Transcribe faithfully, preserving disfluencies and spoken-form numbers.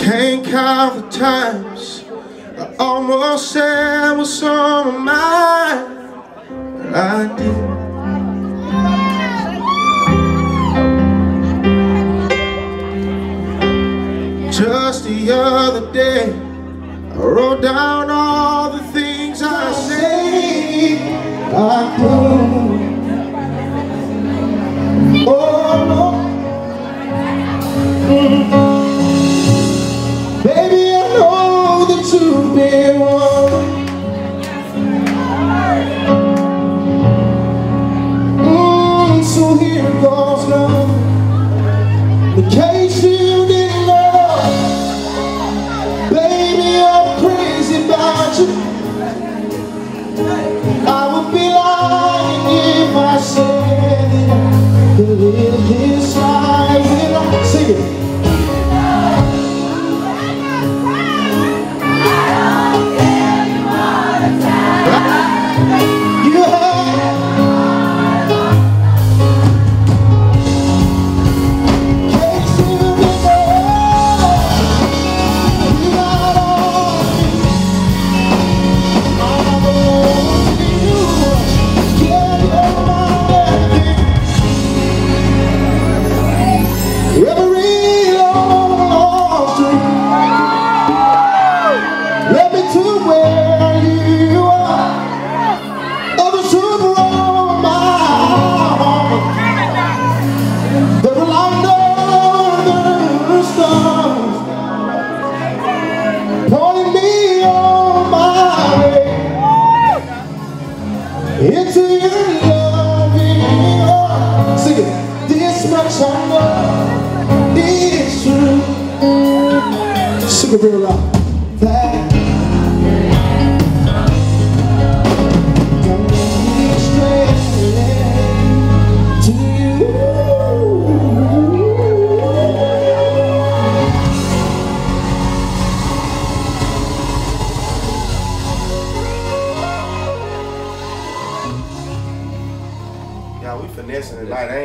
Can't count the times I almost said what's on my mind, but I did. Just the other day, I wrote down all the things I say I could. Oh no, baby, I know that you've been wrong. Mm, so here it goes now. In case you didn't know, baby, I'm crazy about you. I would be lying if I said that I could live this life without singing. Into your loving arms. Sing it. This much I know is true. Sing it real loud. That don't be straight to you. Yeah, we finessing tonight.